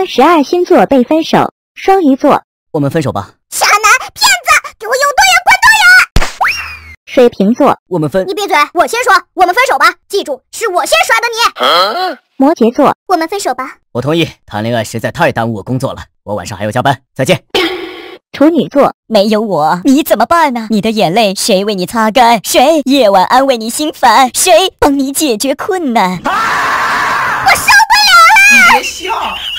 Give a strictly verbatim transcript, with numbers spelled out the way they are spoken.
当十二星座被分手，双鱼座， 我们分手吧。 傻男骗子，给我有多远滚多远！ 水瓶座， 我们分。 你闭嘴，我先说，我们分手吧。记住，是我先甩的你。 摩羯座， 我们分手吧。 我同意，谈恋爱实在太耽误我工作了，我晚上还要加班，再见。 处女座， 没有我你怎么办呢？你的眼泪谁为你擦干？谁夜晚安慰你心烦？谁帮你解决困难？ 啊、我受不了了！ 你别笑。